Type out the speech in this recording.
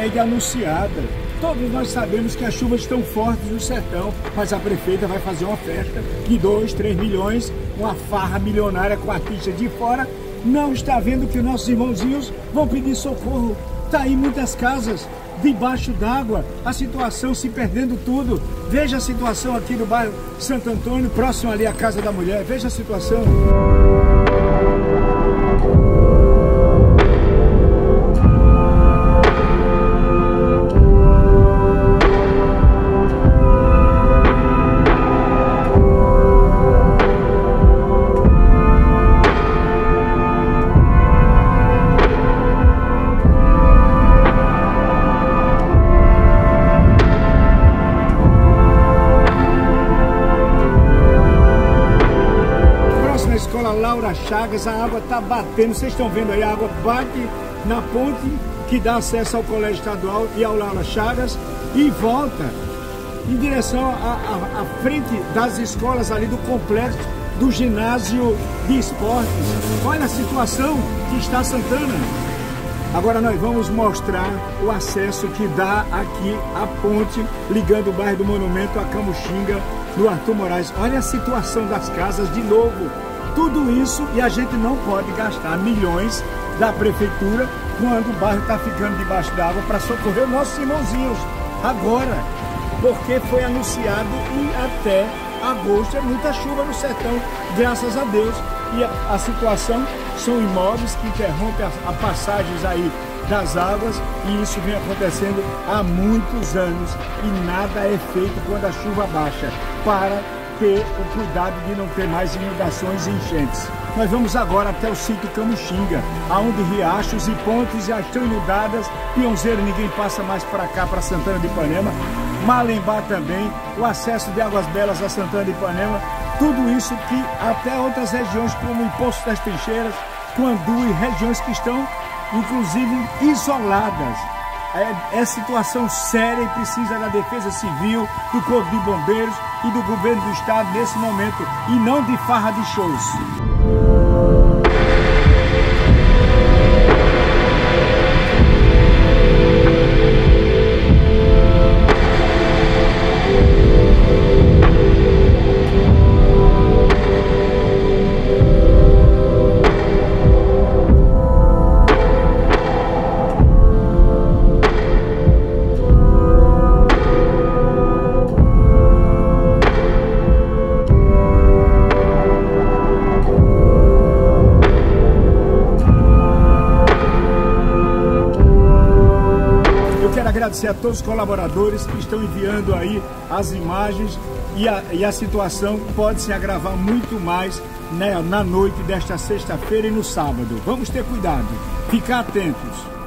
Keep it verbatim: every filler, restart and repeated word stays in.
segue anunciada. Todos nós sabemos que as chuvas estão fortes no sertão, mas a prefeita vai fazer uma festa de dois, três milhões, uma farra milionária com artistas de fora. Não está vendo que nossos irmãozinhos vão pedir socorro. Está aí muitas casas debaixo d'água, a situação se perdendo tudo. Veja a situação aqui do bairro Santo Antônio, próximo ali à Casa da Mulher. Veja a situação. Escola Laura Chagas, a água está batendo, vocês estão vendo aí, a água bate na ponte que dá acesso ao Colégio Estadual e ao Laura Chagas e volta em direção à, à, à frente das escolas ali do complexo do ginásio de esportes. Olha a situação que está Santana. Agora nós vamos mostrar o acesso que dá aqui à ponte ligando o bairro do Monumento a Camuxinga, do Arthur Moraes. Olha a situação das casas de novo. Tudo isso e a gente não pode gastar milhões da prefeitura quando o bairro está ficando debaixo d'água para socorrer nossos irmãozinhos agora, porque foi anunciado e até agosto é muita chuva no sertão, graças a Deus. E a, a situação são imóveis que interrompem as, as passagens aí das águas e isso vem acontecendo há muitos anos e nada é feito quando a chuva baixa para ter o cuidado de não ter mais inundações e enchentes. Nós vamos agora até o sítio Camuxinga, aonde riachos e pontes já estão inundadas, Pionzeiro ninguém passa mais para cá, para Santana de Ipanema, Malembá também, o acesso de Águas Belas a Santana de Ipanema, tudo isso que até outras regiões como o Poço das Trincheiras, Quandu e regiões que estão inclusive isoladas. É, é situação séria e precisa da Defesa Civil, do Corpo de Bombeiros e do Governo do Estado nesse momento, e não de farra de shows. Agradecer a todos os colaboradores que estão enviando aí as imagens e a, e a situação pode se agravar muito mais, né, na noite desta sexta-feira e no sábado. Vamos ter cuidado, ficar atentos.